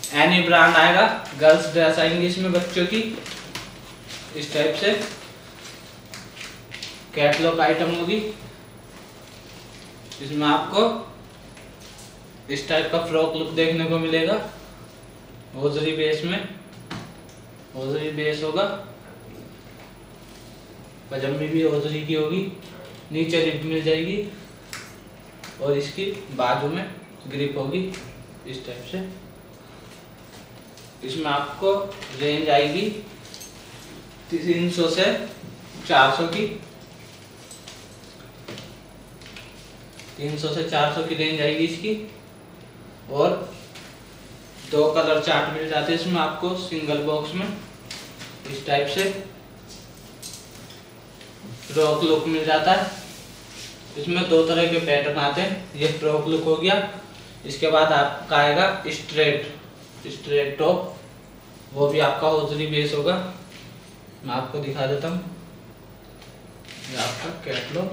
Any brand आएगा, girls dress आएंगी इसमें बच्चों की इस टाइप से, कैटलॉग आइटम होगी। इसमें आपको इस टाइप का फ्रॉक लुक देखने को मिलेगा, होजरी बेस में, होजरी बेस होगा, पजामी भी होजरी की होगी, नीचे रिप मिल जाएगी और इसकी बाजू में ग्रिप होगी इस टाइप से। इसमें आपको रेंज आएगी 300 से 400 की, 300 से 400 की रेंज आएगी इसकी। और 2 कलर चार्ट मिल जाते हैं इसमें आपको सिंगल बॉक्स में इस टाइप से, फ्रॉक लुक मिल जाता है। इसमें 2 तरह के पैटर्न आते हैं, ये फ्रॉक लुक हो गया। इसके बाद आपका आएगा स्ट्रेट टॉप, वो भी आपका होजरी बेस होगा। मैं आपको दिखा देता हूँ, ये आपका कैटलॉग,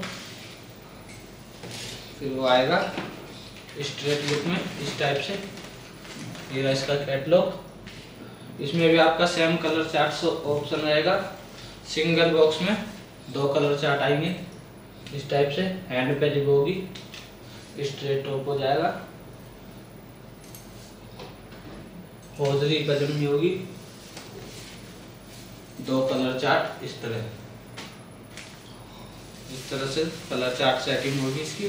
फिर वो आएगा स्ट्रेट लुक में इस टाइप से, ये रहा इसका कैटलॉग। इसमें भी आपका सेम कलर चार्ट ऑप्शन रहेगा, सिंगल बॉक्स में 2 कलर चार्ट आएंगे इस टाइप से, हैंड पे रिब होगी, स्ट्रेट टॉप हो जाएगा, होजरी पजामी होगी, 2 कलर चार्ट इस तरह से कलर चार्ट सेटिंग होगी इसकी,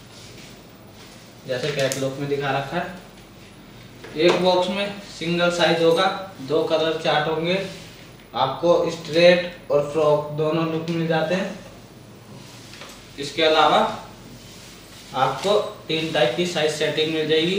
जैसे कैटलॉग में दिखा रखा है। एक बॉक्स में सिंगल साइज होगा, 2 कलर चार्ट होंगे, आपको स्ट्रेट और फ्रॉक दोनों लुक मिल जाते हैं। इसके अलावा आपको 3 टाइप की साइज सेटिंग मिल जाएगी,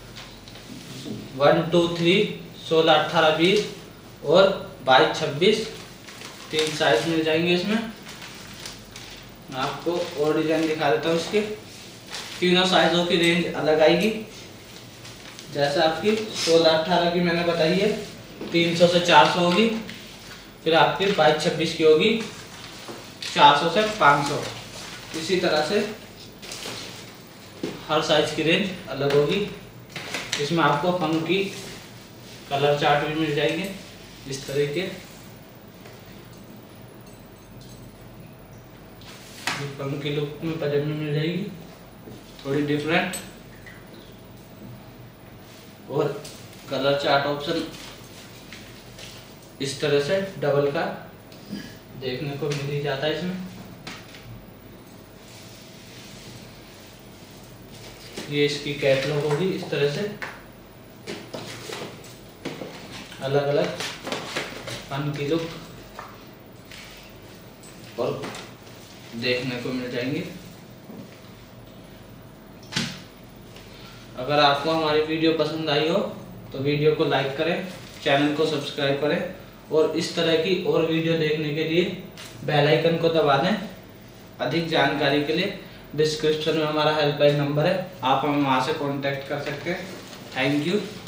1 2 3, 16 18 20 और 22 26, 3 साइज मिल जाएंगे इसमें। मैं आपको और डिजाइन दिखा देता हूँ इसके, तीनों साइजों की रेंज अलग आएगी। जैसे आपकी 16 18 की मैंने बताई है 300 से 400 होगी, फिर आपकी 22 26 की होगी 400 से 500। इसी तरह से हर साइज की रेंज अलग होगी। इसमें आपको फंकी कलर चार्ट भी मिल जाएंगे इस तरह के, फंकी लुक में पजामी मिल जाएगी थोड़ी डिफरेंट, और कलर चार्ट ऑप्शन इस तरह से डबल का देखने को मिल ही जाता है इसमें। ये इसकी कैटलॉग होगी इस तरह से, अलग अलग फन की लुक और देखने को मिल जाएंगे। अगर आपको हमारी वीडियो पसंद आई हो तो वीडियो को लाइक करें, चैनल को सब्सक्राइब करें और इस तरह की और वीडियो देखने के लिए बेल आइकन को दबा दें। अधिक जानकारी के लिए डिस्क्रिप्शन में हमारा हेल्पलाइन नंबर है, आप हमें वहाँ से कांटेक्ट कर सकते हैं। Thank you.